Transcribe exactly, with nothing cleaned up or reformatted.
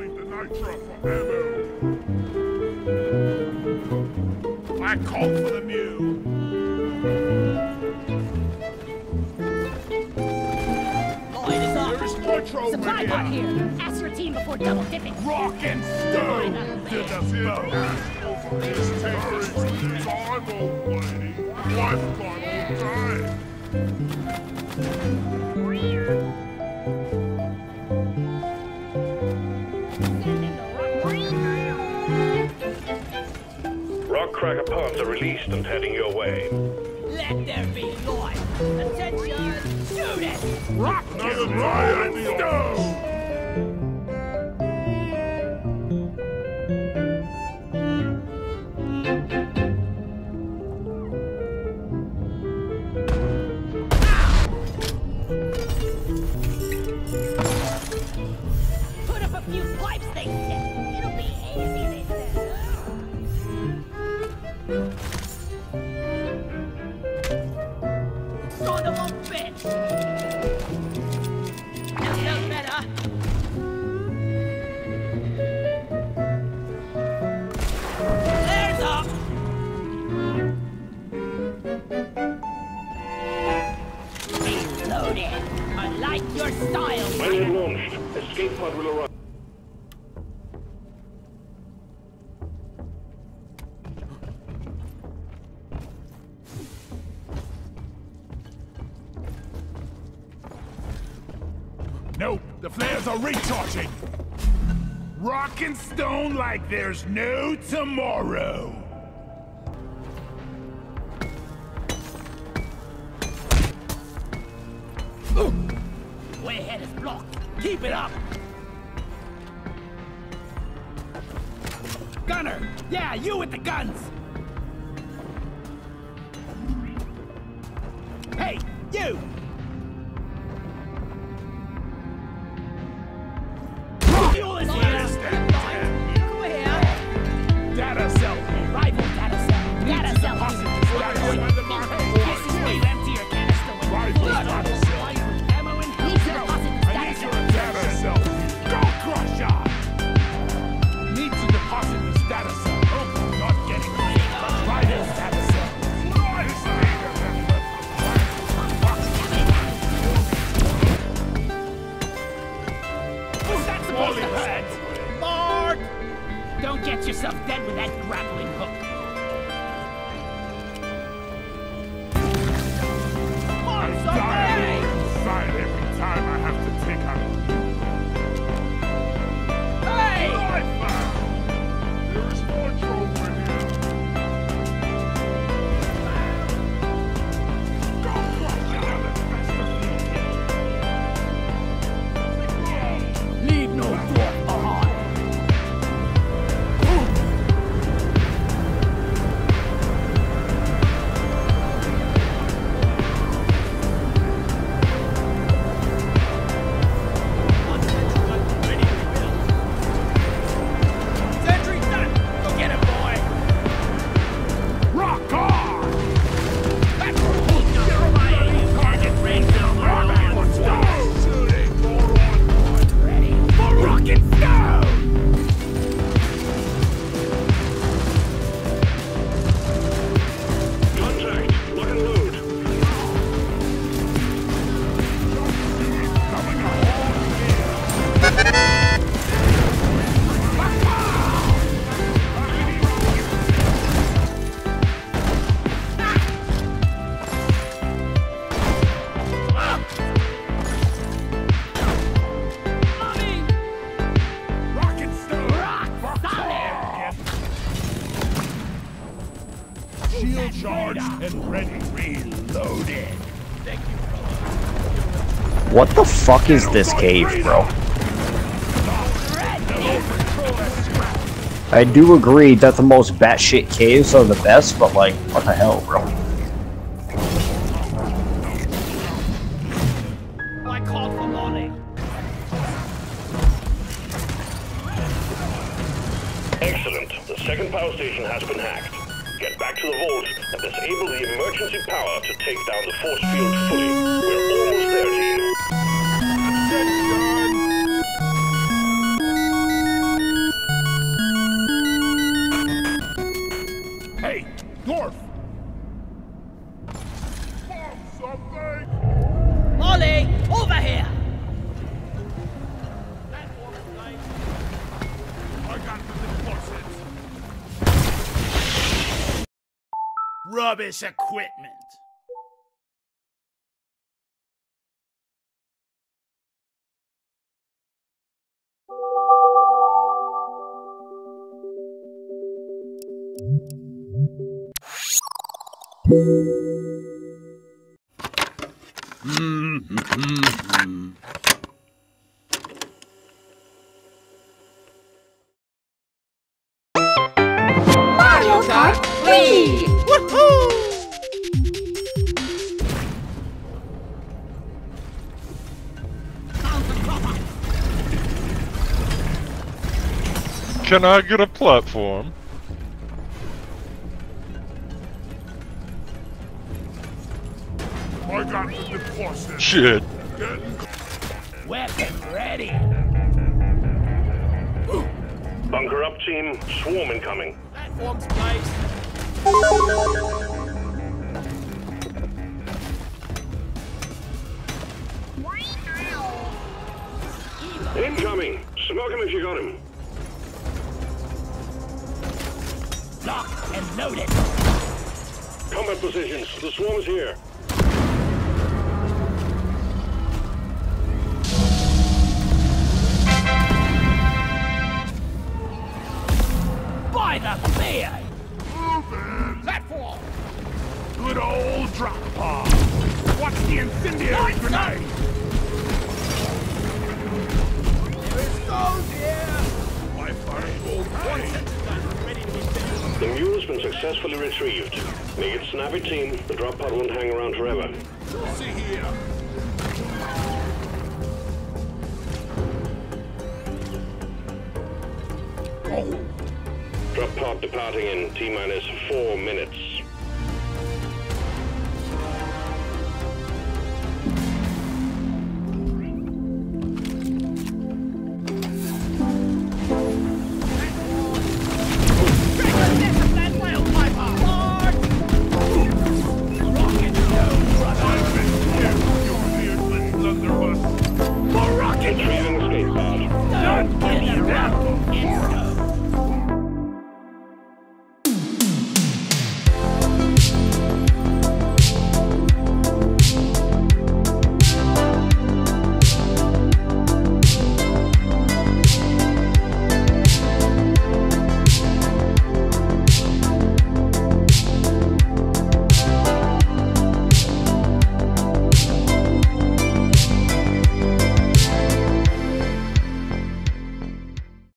Find the nitro for ammo. I called for the mule. Light is up. There's nitro Supply boat here. Ask your team before double dipping. Rock and stone to the boat. This takes time, old lady. I've got all time. Rock cracker parts are released and heading your way. Let there be light. Attention, shoot it. Rock and rock and stone. Put up a few pipes, they said. It'll be easy, they said. Son of a bitch. That felt better. There's up. Reloaded. I like your style. When launched, escape pod will arrive. Nope, the flares are recharging. Rock and stone like there's no tomorrow. Way ahead is blocked. Keep it up. Gunner! Yeah, you with the guns! Hey, you! Fuel is here! Go here! Data cell. Rifle data cell! Data cell! This is where you empty your canister with Rifle blood on data the cell. wire. Ammo in Need to deposit the I need status your cell. data cell. Go crusher. Need to deposit this data cell. Oh, not getting it. Try this data cell. What's that supposed to hurt? Mark! Don't get yourself dead with that grappling hook. I die inside every time I have to take out. Hey! I found. There is more trouble in here. Go crusher. Leave no dwarf behind. Sentry done! Go get him, boy! Rock on! That's your target range Rock and stone! Shooting more on ready for rock and stone! Contact, lock and load. coming up. Mommy! Rock and stone! Rock solid! Shield charged and ready. Reloaded. What the fuck is this cave, bro? I do agree that the most batshit caves are the best, but like, what the hell, bro? I called for Molly. Excellent. The second power station has been hacked. Get back to the vault and disable the emergency power to take down the force field fully. We're almost there, team. Rubbish equipment. Mm-hmm. Mario Kart three! Woohoo! Can I get a platform? I got the deposit. Shit. Weapon ready. Bunker up, team. Swarm incoming. Platforms placed. Incoming. Smoke him if you got him. Locked and loaded. Combat positions. The swarm is here. By the beard. Moving. Platform. Good old drop pod. Watch the incendiary grenade. There is gold here. My fire will pay. Ready to be finished. The mule's been successfully retrieved. Make it snappy, team. The drop pod won't hang around forever. See here. Drop pod departing in T-minus four minutes.